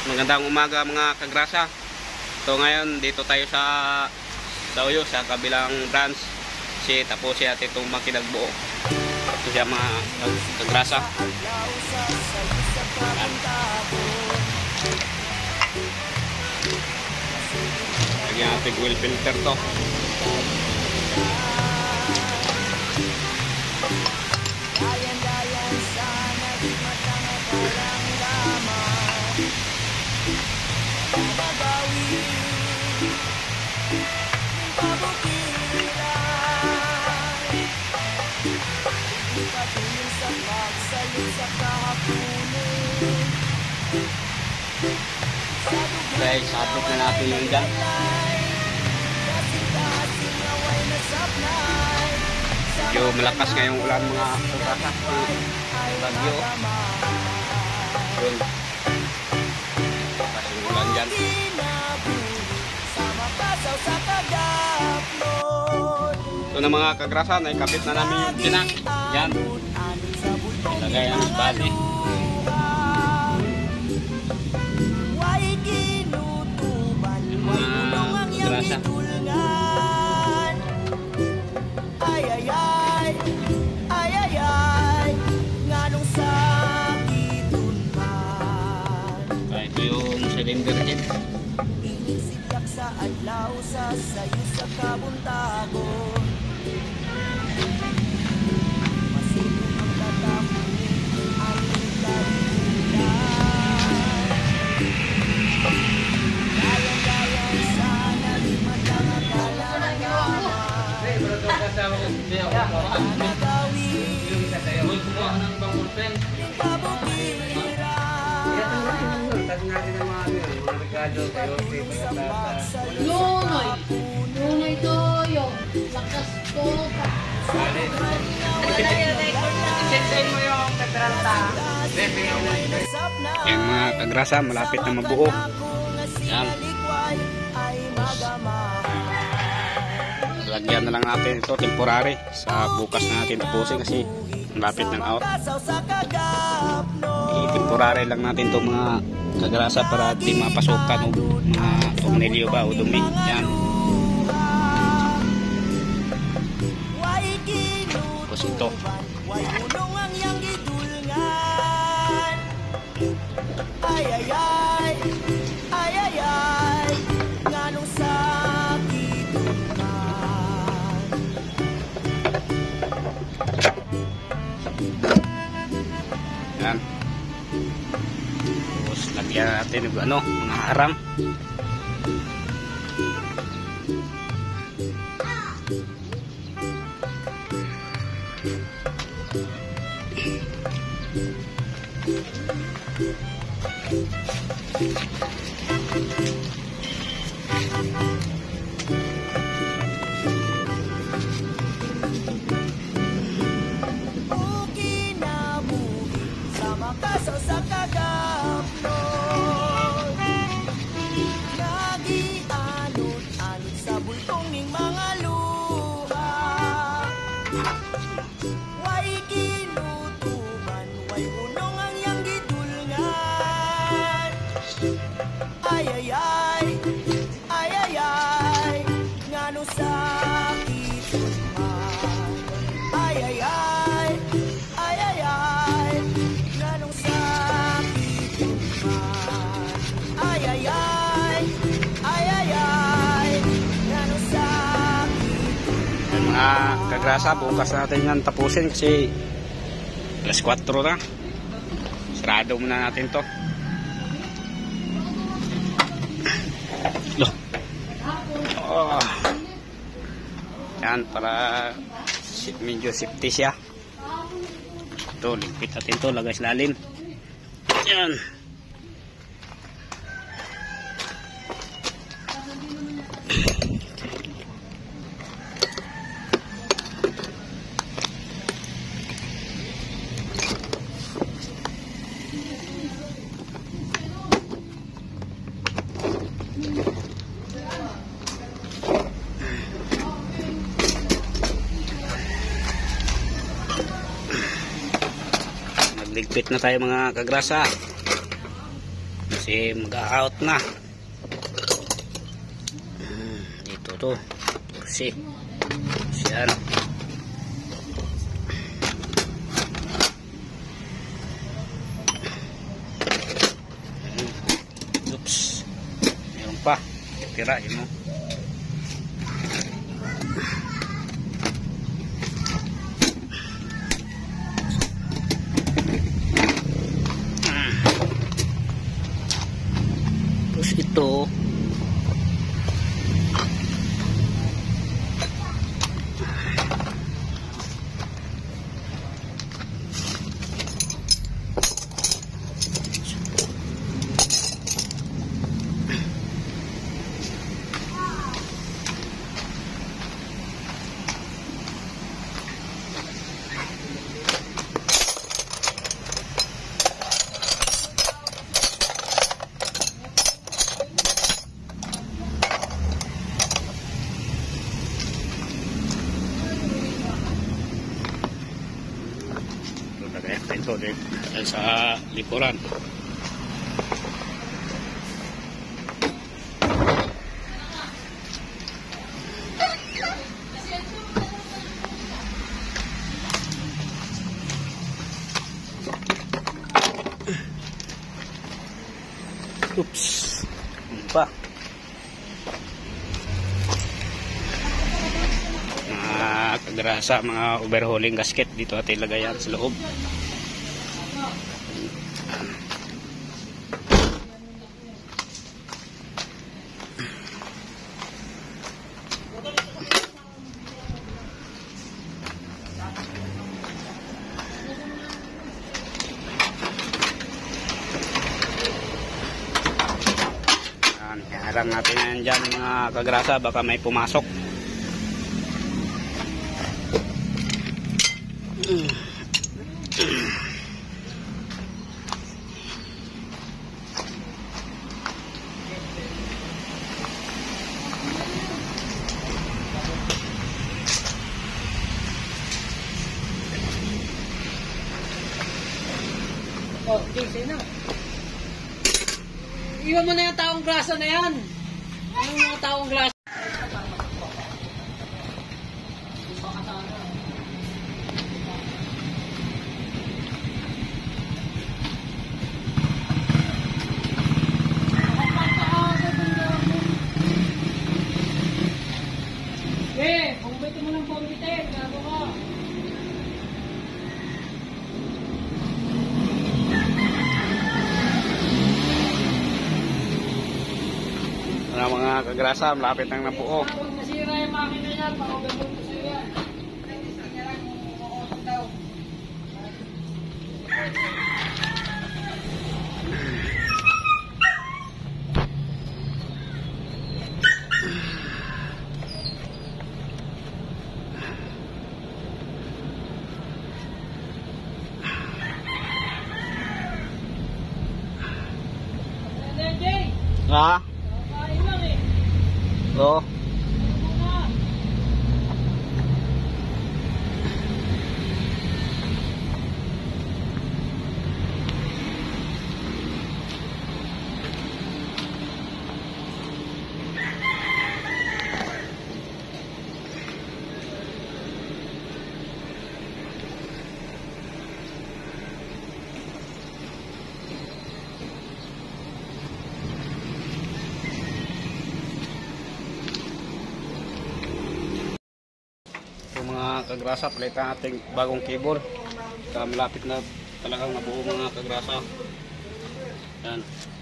Magandang umaga mga kagrasa. So ngayon dito tayo sa Uyo, sa kabilang branch. Kasi tapos siya itong makinagbuo. Ito siya mga kagrasa. Lagyan natin oil filter to. Okay, sabot na natin yung dyan. Medyo malakas ngayong ulan mga kagrasa. Bagyo. Yun. Malakas yung ulan dyan. Ito na mga kagrasa, naikabit na namin yung tinak. Yan. Lagay ang bali. Kagrasa. Ito yung cylinder din. Inisidyak sa adlaw sa sayo sa kabuntagon. Masinong ang tatakunin ang kalimutan. Gayang-gayang sana di matang akalaman. Nagawin yung kabukiran. Nunoy toyo, lakas ko pa. Sensei mo yung petralta. Yan mga kagrasa, malapit na mabuo. Yan. Lagyan na lang natin ito temporary. Sa bukas na natin tapusin kasi malapit ng out. I-temporary lang natin ito mga kagrasa para di mapasukan o mga tornilyo ba o dumi. Yan. Tapos ito. Yan. Tapos lagyan natin ng mga harang. Sa kagapnon lagi anod-anod sa bultonging mga luha. Way kinutuban, way unong ang iyang gidulngan. Ay-ay-ay, ay-ay-ay, ngano sakit man. Ay-ay-ay, ay-ay-ay, nganong sakit man. Ay-ay-ay, ay-ay-ay, nganong sakit Yan mga kagrasa, bukas natin yan tapusin kasi alas 4 na. Sarado muna natin to. Loh. Oh. Yan para medyo safety siya. Ito, ligpit natin to, lagay sa lalim. Yan. Ligpit na tayo mga kagrasa. Kasi mag-out na. Dito to. Kasi yan. Oops. Meron pa. Tirahin mo. Tapos ito ito din sa likuran. Oops. Pa. Mga kagrasa, mga overhauling gasket dito atin lagayan sa loob. Harang natin yan dyan mga kagrasa, baka may pumasok. Oh, okay, na. Iwan mo na yung taong grasa na yan. Yung mga taong grasa. Pumbitin mo ng pumbitin. Gago ka. Mga kagrasa, malapit nang nabuo. Pag nasira yung makina niya, pa-overload ko sa'yo yan. Ha? Kain lang eh. Oo. Mga kagrasa, palitan natin bagong cable. Malapit na talagang nabuo mga kagrasa. Yan.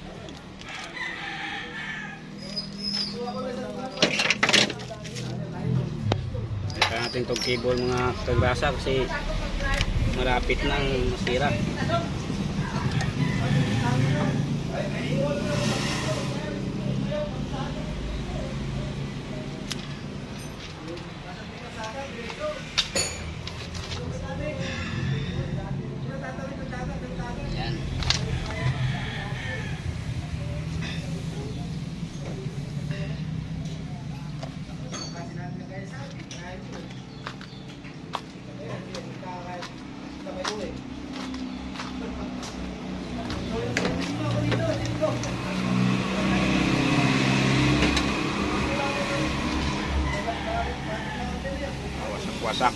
Palitan natin itong cable mga kagrasa kasi malapit nang masira. Yan. wasak.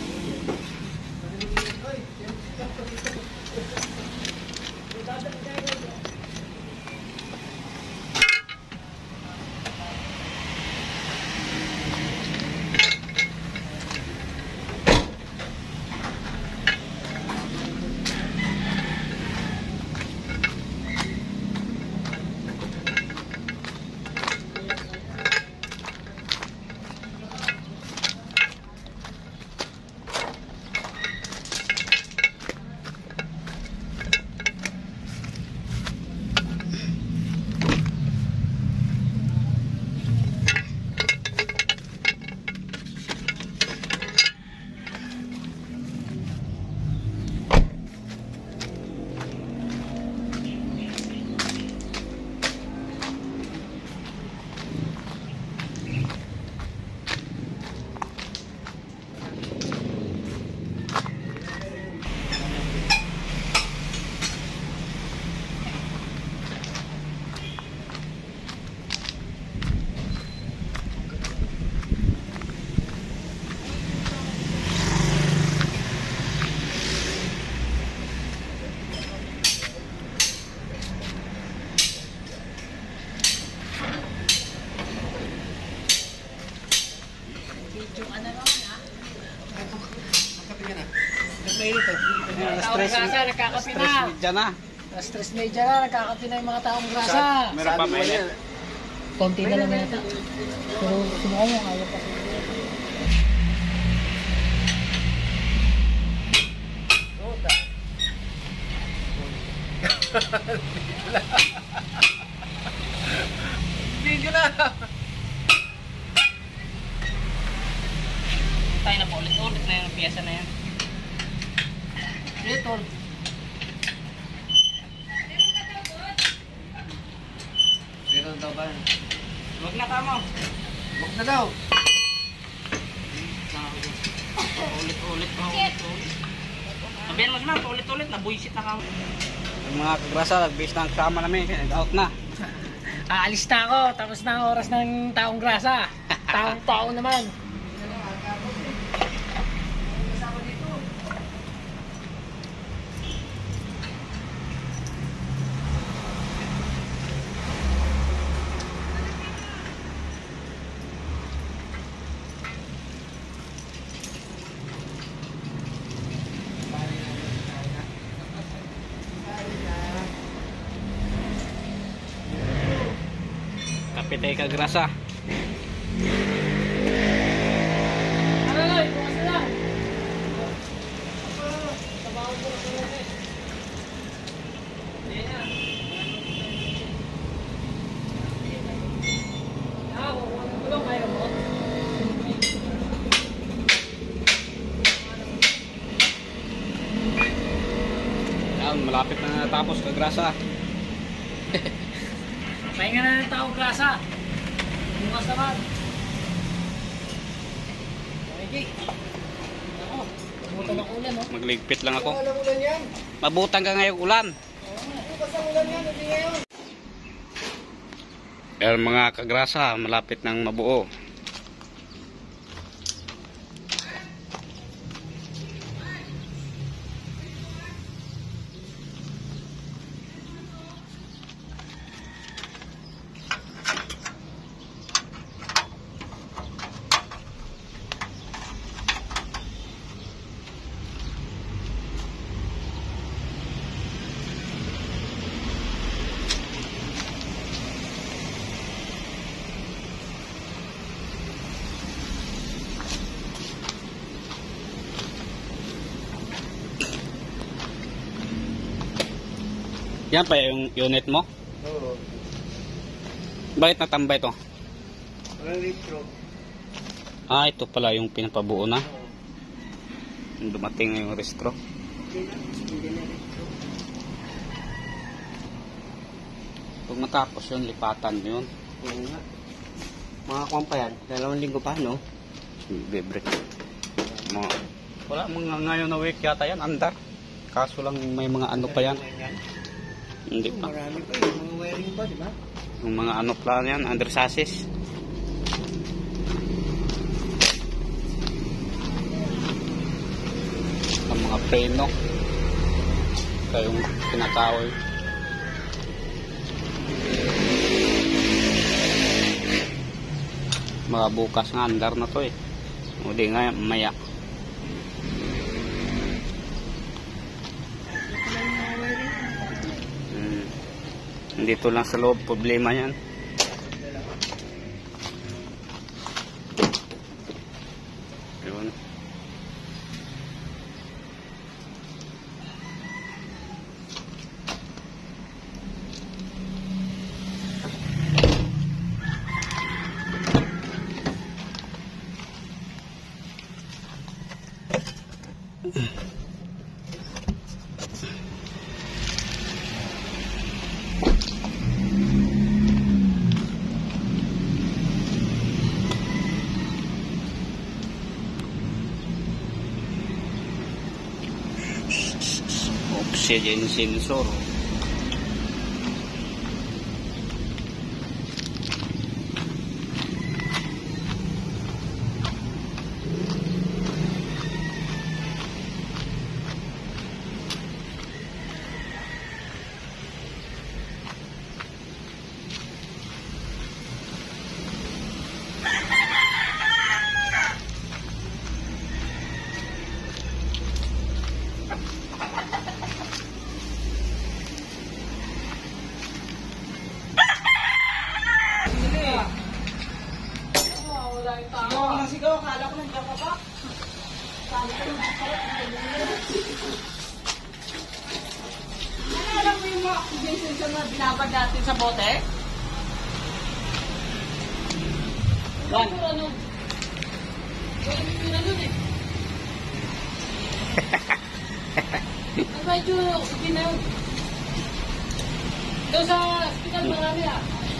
Taong grasa, nagkakapi na. Stress media na. Stress media na, nagkakapi na yung mga taong grasa. Meron pa mainit. Konti na lang yata. Pero subukan mo, ayaw pa. Video na. Tayo na po ulit na yung piyesa na yan. Ito. Meron daw ba? Huwag na kamo. Huwag na daw. Ulit. Sabihan mo naman, ulit. Nabuisit na kamo. Yung mga kagrasa, nag-base na ang kasama namin. Nag-out na. Aalis na ako, tapos na ang oras ng taong grasa. Taong naman. Kapitay kagrasa. Aray, bukas na lang. Yan, malapit na natapos kagrasa. Pahinga na ng taong grasa. Bukas naman. Okay. Ako, mabutan ang ulan, no? Magligpit lang ako. Walang ulan yan. Mabutan ka ngayong ulan. Bukas ang ulan yan. Hindi ngayon. Yan mga kagrasa, malapit nang mabuo. Yan pa yung unit mo? Oo. Bakit natambay to? Walang litro. Ah, ito pala yung pinapabuo na. Yung dumating na yung restro. Hindi na litro. Pag matapos yun, lipatan yun. Oo nga. Mga kwan pa yan. 2 linggo pa, no? Libre. Wala mga ngayon na week yata yan, andar. Kaso lang may mga ano pa yan. Hindi pa. Marami pa yung mga wiring pa, di ba? Yung mga ano pa yan, under chassis. preno. Ito yung kinakahoy. Mga bukas nga andar na to eh. O di nga maya. Dito lang sa loob problema yan. Yun. Oxygen sensor. Sigaw, akala ko nandiyan ka pa. Ano alam mo yung mga oxygen sensor na binabad natin sa bote? Yan. Ano? Ano nun eh? Ano ba yung oxygen na yun? Ito sa hospital marami ah.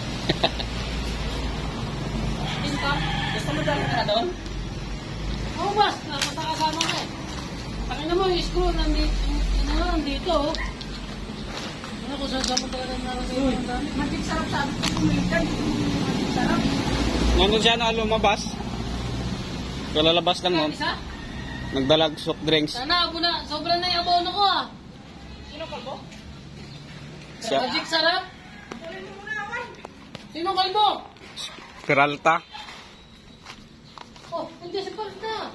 Gusto mo dami ka na doon? Oo, boss. Nakasama ka eh. Pakina mo yung screw nandito. Ano kung saan mo talaga nalagay yung dami? Matik sarap sabi ko kumikan. Matik sarap. Nandun siya na lumabas. Kalalabas lang nun. Isa? Nagdalag soft drinks. Sana ako na. Sobrang na yung abono ko ah. Sino kalbo? Siya. Magic sarap. Sino kalbo? Peralta. Oh, hindi si Parta.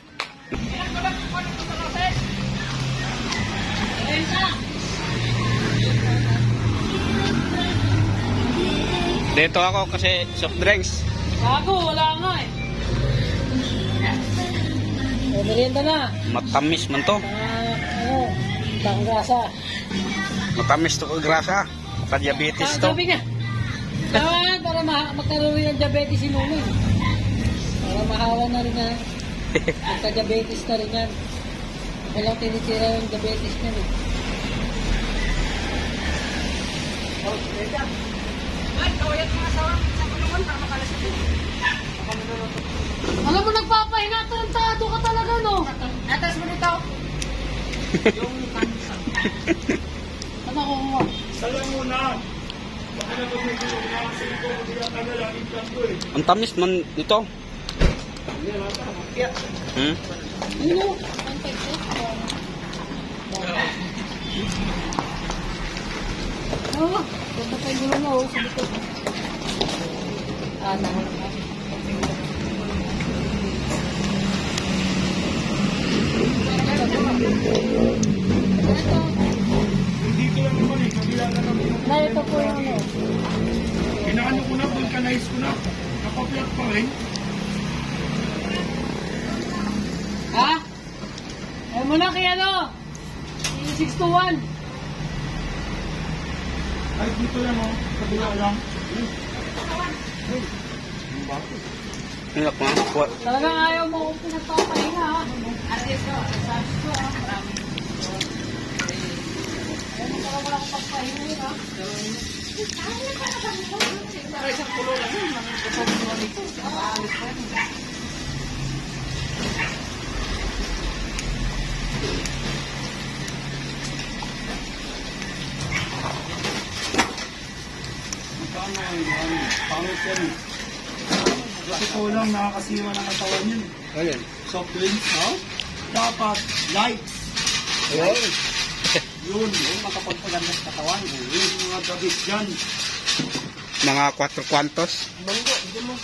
Dito ako kasi soft drinks. Bago, wala nga eh. O, merienda na. Matamis man to. Tanggasa. Matamis to grasa. Maka-diabetes to. Sabi nga. Dapat para magkaroon ng diabetes si Nuno. Para mahawa na rin na. Magka-diabetes na rin yan. Walang tinitira yung diabetes niya. Oh, Reza. Ay, kawayat mga asawa. Sa kulungan, tama ka na sa dito. Alam mo, nagpapahinga. Tarantado ka talaga, no? Atas mo nito. Yung kansa. Ano ko mo? Salam muna. Baka na pag-tulong na kasi ito, hindi ang kanila, implant ko eh. Ang tamis man ito. Ano? Ang pagkat ko. Oh, ganda pa yung gulo na, oh. Sabi ko. Nahal ka. Dito lang naman eh, kabila na naman. Ito po yung ano. Inaano ko na, vulcanize ko na. Nakaplot pa rin. Ha? Ayaw mo na kay ano? 621. Ay, dito lang oh, kabila lang. Hilak mo. Talagang ayaw mo kung pinagpapahinga, ha? Alis ko. Sabi ko, ha? Marami. Ayaw mo talaga ako pagpahinga, ha? Para isang pulo lang yun. Kapag mo dito, aalis ko. Pangit yan eh. Kasi kulang nakakasiwa ng katawan yun. Ayan. Soft drinks, no? Dapat light. Ayun. Yun. Yung makapagpaganda sa katawan. Yung mga dabit dyan. Mga 4 kwantos. Banggo, hindi mo.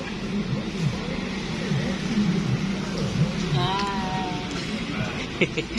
Ah.